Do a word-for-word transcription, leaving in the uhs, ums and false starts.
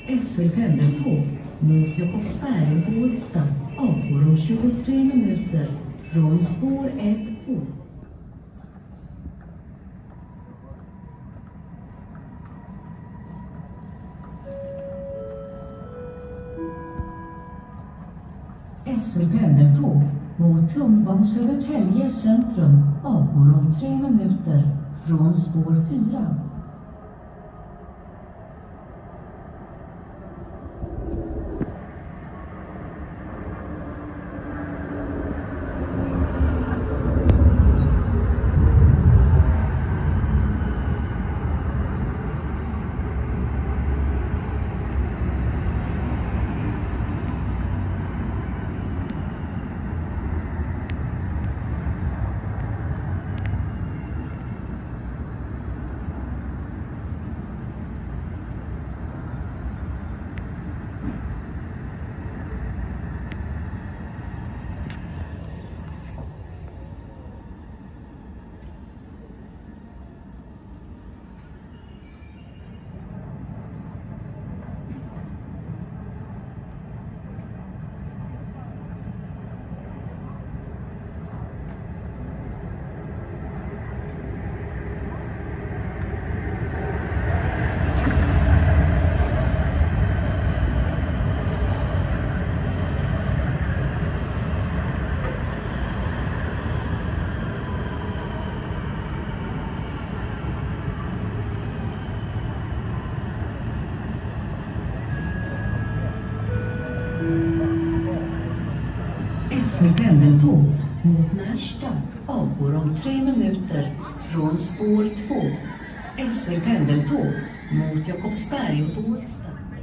S L-pendeltåg mot Jakobsberg och Bålsta avgår om tjugotre minuter från spår ett Å. S L-pendeltåg mot Tumba och Södertälje centrum avgår om tre minuter från spår fyra. S L-pendeltåg mot Märsta avgår om tre minuter från spår två. S L-pendeltåg mot Jakobsberg och Bålsta.